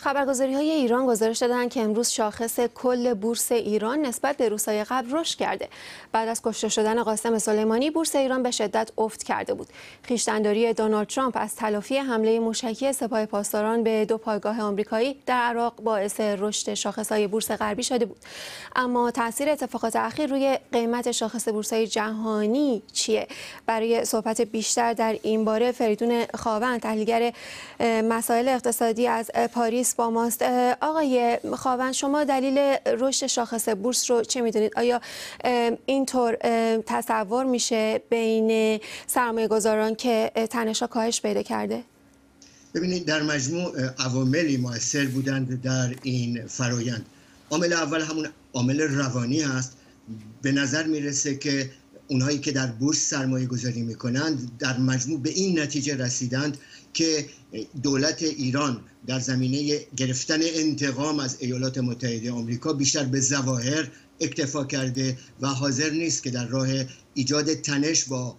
خبرگزاری‌های ایران گزارش دادند که امروز شاخص کل بورس ایران نسبت به روزهای قبل رشد کرده. بعد از کشته شدن قاسم سلیمانی، بورس ایران به شدت افت کرده بود. خویشتن‌داری دونالد ترامپ از تلافی حمله موشکی سپاه پاسداران به 2 پایگاه آمریکایی در عراق باعث رشد شاخص‌های بورس غربی شده بود. اما تاثیر اتفاقات اخیر روی قیمت شاخص بورس‌های جهانی چیه؟ برای صحبت بیشتر در این باره فریدون خاوند، تحلیلگر مسائل اقتصادی از پاریس با ماست. آقای خاوند، شما دلیل رشد شاخص بورس رو چه میدونید؟ آیا اینطور تصور میشه بین سرمایه گذاران که تنش‌ها کاهش پیدا کرده؟ ببینید، در مجموع عواملی مؤثر بودند در این فرایند. عامل اول همون عامل روانی هست. به نظر میرسه که اونهایی که در بورس سرمایه گذاری میکنند در مجموع به این نتیجه رسیدند که دولت ایران در زمینه گرفتن انتقام از ایالات متحده آمریکا بیشتر به ظواهر اکتفا کرده و حاضر نیست که در راه ایجاد تنش با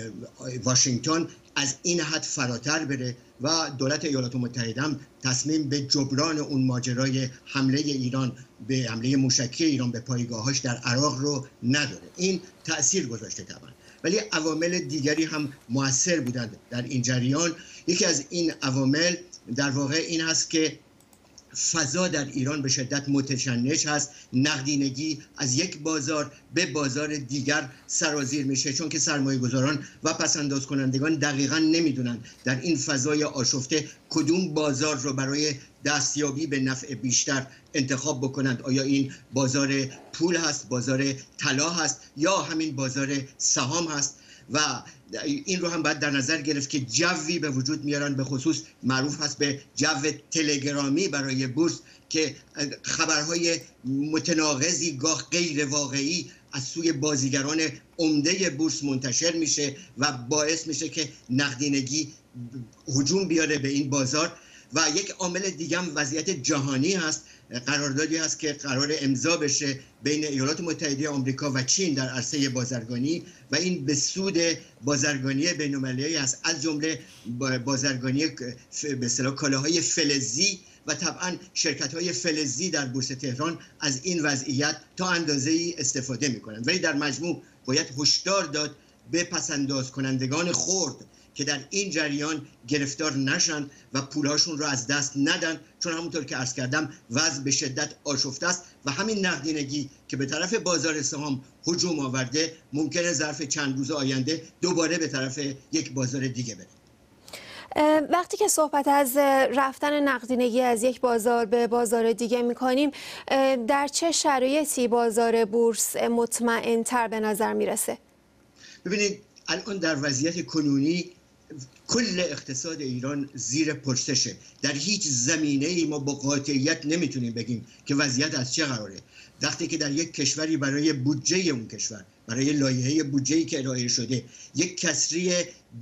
واشنگتن از این حد فراتر بره و دولت ایالات متحده هم تصمیم به جبران اون ماجرای حمله ایران به حمله موشکی ایران به پایگاهاش در عراق رو نداره. این تأثیر گذاشته طبعا، ولی عوامل دیگری هم مؤثر بودند در این جریان. یکی از این عوامل در واقع این هست که فضا در ایران به شدت متشنج هست. نقدینگی از یک بازار به بازار دیگر سرازیر میشه، چون که سرمایه گذاران و پسنداز کنندگان دقیقاً نمیدونن در این فضای آشفته کدوم بازار رو برای دستیابی به نفع بیشتر انتخاب بکنند. آیا این بازار پول هست، بازار طلا هست، یا همین بازار سهام هست؟ و این رو هم باید در نظر گرفت که جوی به وجود میارن، به خصوص معروف هست به جو تلگرامی برای بورس، که خبرهای متناقضی گاه غیر واقعی از سوی بازیگران عمده بورس منتشر میشه و باعث میشه که نقدینگی هجوم بیاره به این بازار. و یک عامل دیگه هم وضعیت جهانی هست. قراردادی هست که قرار امضا بشه بین ایالات متحده آمریکا و چین در عرصه بازرگانی و این به سود بازرگانی بین‌المللی است، از جمله بازرگانی به اصطلاح کالاهای فلزی و طبعا شرکت‌های فلزی در بورس تهران از این وضعیت تا اندازه‌ای استفاده می‌کنند. ولی در مجموع باید هشدار داد به پسنداز کنندگان خرد که در این جریان گرفتار نشن و پولهاشون رو از دست ندن، چون همونطور که عرض کردم وضع به شدت آشفته است و همین نقدینگی که به طرف بازار سهام هجوم آورده ممکنه ظرف چند روز آینده دوباره به طرف یک بازار دیگه بره. وقتی که صحبت از رفتن نقدینگی از یک بازار به بازار دیگه میکنیم، در چه شرایطی بازار بورس مطمئن‌تر به نظر میرسه؟ ببینید، الان در وضعیت کنونی کل اقتصاد ایران زیر پرسشه. در هیچ زمینه‌ای ما با قاطعیت نمیتونیم بگیم که وضعیت از چه قراره. وقتی که در یک کشوری برای بودجه اون کشور، برای لایحه بودجه‌ای که ارائه شده، یک کسری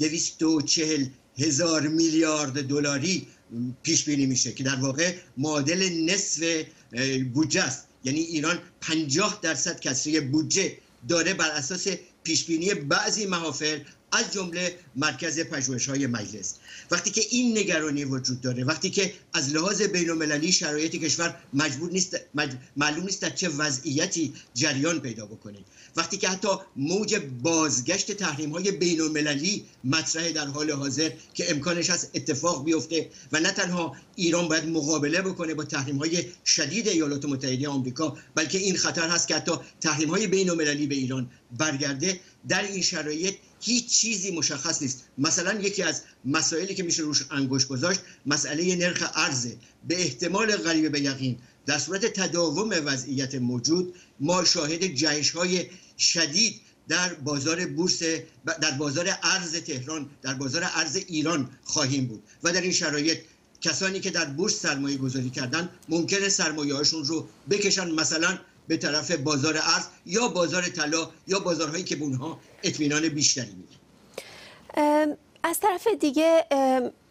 240,000 میلیارد دلاری پیش بینی میشه که در واقع معادل نصف بودجه است، یعنی ایران 50% کسری بودجه داره بر اساس پیشبینی بعضی محافل از جمله مرکز پژوهش‌های مجلس. وقتی که این نگرانی وجود داره، وقتی که از لحاظ بین‌المللی شرایط کشور معلوم نیست در چه وضعیتی جریان پیدا بکنه، وقتی که حتی موج بازگشت تحریم‌های بین‌المللی مطرح در حال حاضر که امکانش هست اتفاق بیفته و نه تنها ایران باید مقابله بکنه با تحریم‌های شدید ایالات متحده آمریکا، بلکه این خطر هست که حتی تحریم‌های بین‌المللی به ایران برگرده. در این شرایط هیچ چیزی مشخص نیست. مثلا یکی از مسائلی که میشه روش انگشت گذاشت مسئله نرخ ارز. به احتمال قریب به یقین در صورت تداوم وضعیت موجود ما شاهد جهش‌های شدید در بازار بورس، در بازار ارز تهران، در بازار ارز ایران خواهیم بود و در این شرایط کسانی که در بورس سرمایه گذاری کردن ممکنه سرمایه هاشون رو بکشن مثلا به طرف بازار ارز یا بازار طلا یا بازارهایی که به اونها اطمینان بیشتری میده. از طرف دیگه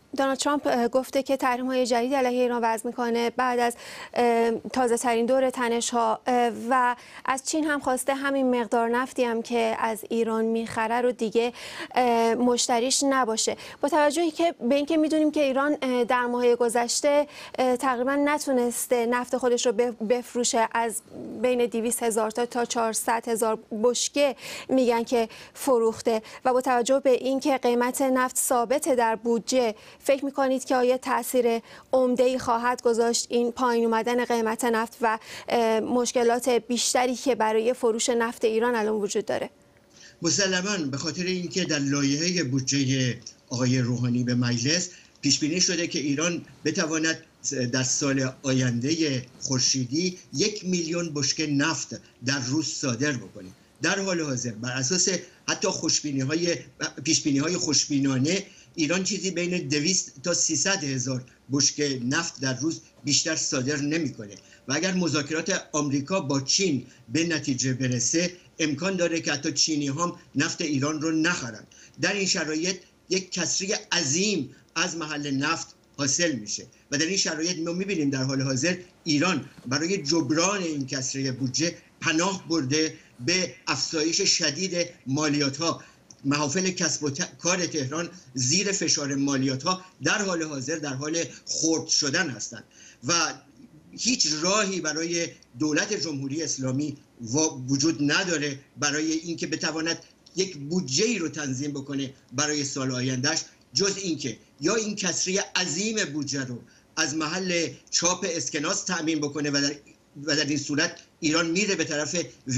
دونالد ترامپ گفته که تحریم‌های جدید علیه ایران وضع میکنه بعد از تازه ترین دور تنش‌ها و از چین هم خواسته همین مقدار نفتی هم که از ایران میخره رو دیگه مشتریش نباشه. با توجهی که به اینکه میدونیم که ایران در ماه گذشته تقریبا نتونسته نفت خودش رو بفروشه، از بین 200,000 تا 400,000 بشکه میگن که فروخته و با توجه به اینکه قیمت نفت ثابت در بودجه، فکر میکنید که آیا تاثیر عمده‌ای خواهد گذاشت این پایین اومدن قیمت نفت و مشکلات بیشتری که برای فروش نفت ایران الان وجود داره؟ مسلماً به خاطر اینکه در لایحه بودجه آقای روحانی به مجلس پیش بینی شده که ایران بتواند در سال آینده خورشیدی 1,000,000 بشکه نفت در روز صادر بکنه. در حال حاضر بر اساس حتی پیشبینی‌های خوشبینانه ایران چیزی بین 200 تا 300,000 بشکه نفت در روز بیشتر صادر نمی‌کنه و اگر مذاکرات آمریکا با چین به نتیجه برسه امکان داره که حتی چینی هم نفت ایران رو نخرند. در این شرایط یک کسری عظیم از محل نفت حاصل میشه و در این شرایط ما میبینیم در حال حاضر ایران برای جبران این کسری بودجه پناه برده به افزایش شدید مالیات ها. محافل کسب و کار تهران زیر فشار مالیات ها در حال حاضر در حال خرد شدن هستند و هیچ راهی برای دولت جمهوری اسلامی وجود نداره برای اینکه بتواند یک بودجه‌ای رو تنظیم بکنه برای سال آیندهش، جز اینکه یا این کسری عظیم بودجه رو از محل چاپ اسکناس تأمین بکنه و در این صورت ایران میره به طرف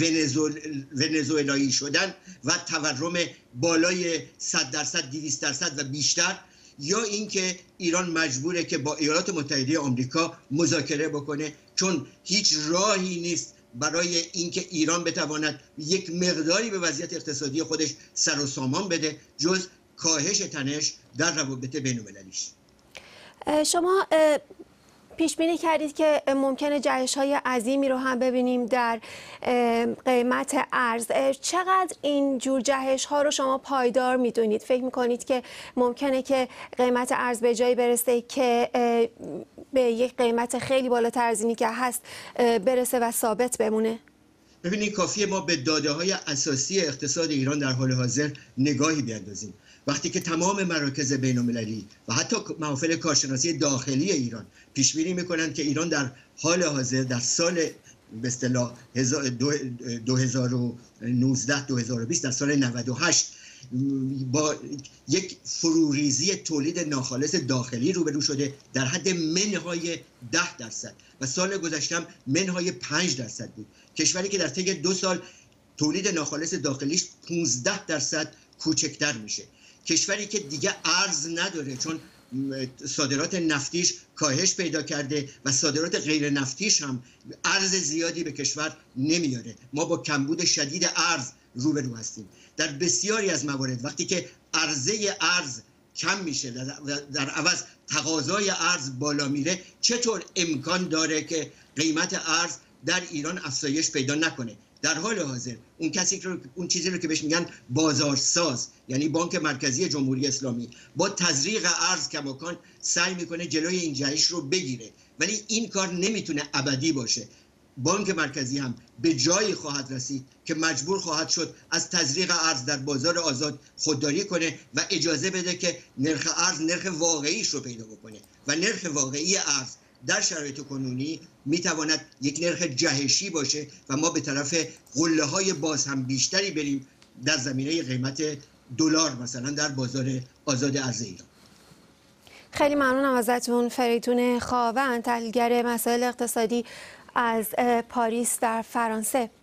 ونزوئلایی شدن و تورم بالای 100%، 200% و بیشتر، یا اینکه ایران مجبوره که با ایالات متحده آمریکا مذاکره بکنه، چون هیچ راهی نیست برای اینکه ایران بتواند یک مقداری به وضعیت اقتصادی خودش سر و سامان بده جز کاهش تنش در روابط بین‌المللیش. شما پیش بینی کردید که ممکنه جهش‌های عظیمی رو هم ببینیم در قیمت ارز. چقدر این جور جهش‌ها رو شما پایدار می‌دونید؟ فکر می‌کنید که ممکنه که قیمت ارز به جایی برسه که به یک قیمت خیلی بالاتر از اینی که هست برسه و ثابت بمونه؟ ببینید کافیه ما به داده‌های اساسی اقتصاد ایران در حال حاضر نگاهی بیندازیم. وقتی که تمام مراکز بین‌المللی و حتی محافل کارشناسی داخلی ایران پیش بینی می‌کنند که ایران در حال حاضر در سال به اصطلاح 2019 2020 در سال 98 با یک فروریزی تولید ناخالص داخلی روبرو شده در حد منهای 10% و سال گذشته منهای 5% بود. کشوری که در طی 2 سال تولید ناخالص داخلیش 15% کوچکتر میشه. کشوری که دیگه ارز نداره چون صادرات نفتیش کاهش پیدا کرده و صادرات غیر نفتیش هم ارز زیادی به کشور نمیاره. ما با کمبود شدید ارز روبرو هستیم. در بسیاری از موارد وقتی که عرضه ارز کم میشه در عوض تقاضای ارز بالا میره، چطور امکان داره که قیمت ارز در ایران افزایش پیدا نکنه؟ در حال حاضر اون چیزی رو که بهش میگن بازارساز، یعنی بانک مرکزی جمهوری اسلامی، با تزریق ارز کماکان سعی میکنه جلوی این جهش رو بگیره، ولی این کار نمیتونه ابدی باشه. بانک مرکزی هم به جایی خواهد رسید که مجبور خواهد شد از تزریق ارز در بازار آزاد خودداری کنه و اجازه بده که نرخ ارز نرخ واقعیش رو پیدا بکنه و نرخ واقعی ارز در شرایط کنونی میتواند یک نرخ جهشی باشه و ما به طرف قله‌های باز هم بیشتری بریم در زمینه قیمت دلار مثلا در بازار آزاد ارز ایران. خیلی ممنونم ازتون. فریدون خاوند، تحلیلگر مسائل اقتصادی از پاریس در فرانسه.